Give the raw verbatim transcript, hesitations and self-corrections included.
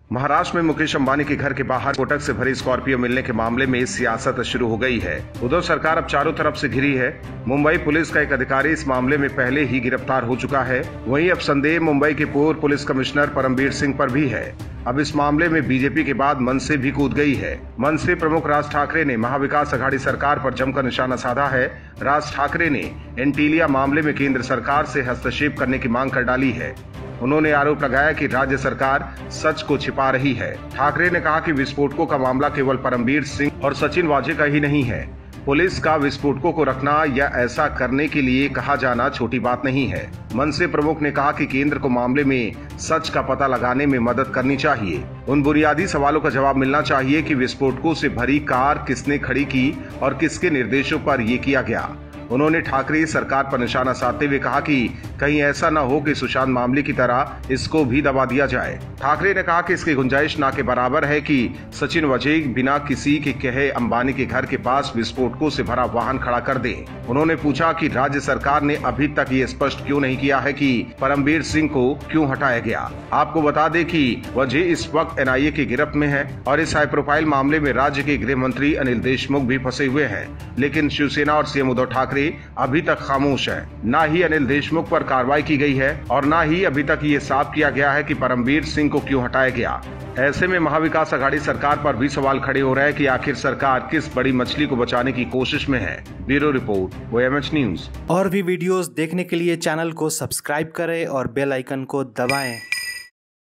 महाराष्ट्र में मुकेश अंबानी के घर के बाहर कोटक से भरी स्कॉर्पियो मिलने के मामले में सियासत शुरू हो गई है। उद्धव सरकार अब चारों तरफ से घिरी है। मुंबई पुलिस का एक अधिकारी इस मामले में पहले ही गिरफ्तार हो चुका है। वहीं अब संदेह मुंबई के पूर्व पुलिस कमिश्नर परमबीर सिंह पर भी है। अब इस मामले में बीजेपी के बाद मनसे भी कूद गई है। मनसे प्रमुख राज ठाकरे ने महाविकास अघाड़ी सरकार पर जमकर निशाना साधा है। राज ठाकरे ने एंटीलिया मामले में केंद्र सरकार से हस्तक्षेप करने की मांग कर डाली है। उन्होंने आरोप लगाया कि राज्य सरकार सच को छिपा रही है। ठाकरे ने कहा कि विस्फोटकों का मामला केवल परमबीर सिंह और सचिन वाजे का ही नहीं है। पुलिस का विस्फोटकों को रखना या ऐसा करने के लिए कहा जाना छोटी बात नहीं है। मनसे प्रमुख ने कहा कि केंद्र को मामले में सच का पता लगाने में मदद करनी चाहिए। उन बुनियादी सवालों का जवाब मिलना चाहिए कि विस्फोटकों से भरी कार किसने खड़ी की और किसके निर्देशों पर ये किया गया। उन्होंने ठाकरे सरकार पर निशाना साधते हुए कहा कि कहीं ऐसा न हो कि सुशांत मामले की तरह इसको भी दबा दिया जाए। ठाकरे ने कहा कि इसकी गुंजाइश ना के बराबर है कि सचिन वाजे बिना किसी के कहे अंबानी के घर के पास विस्फोटकों से भरा वाहन खड़ा कर दे। उन्होंने पूछा कि राज्य सरकार ने अभी तक ये स्पष्ट क्यों नहीं किया है कि परमबीर सिंह को क्यों हटाया गया। आपको बता दें कि वाजे इस वक्त एन आई ए की गिरफ्त में है और इस हाई प्रोफाइल मामले में राज्य के गृह मंत्री अनिल देशमुख भी फंसे हुए हैं। लेकिन शिवसेना और सीएम उद्धव ठाकरे अभी तक खामोश है। न ही अनिल देशमुख पर कार्रवाई की गई है और न ही अभी तक ये साफ किया गया है कि परमबीर सिंह को क्यों हटाया गया। ऐसे में महाविकास अघाड़ी सरकार पर भी सवाल खड़े हो रहे हैं कि आखिर सरकार किस बड़ी मछली को बचाने की कोशिश में है। ब्यूरो रिपोर्ट, वो एम एच न्यूज। और भी वीडियोस देखने के लिए चैनल को सब्सक्राइब करें और बेल आइकन को दबाएं।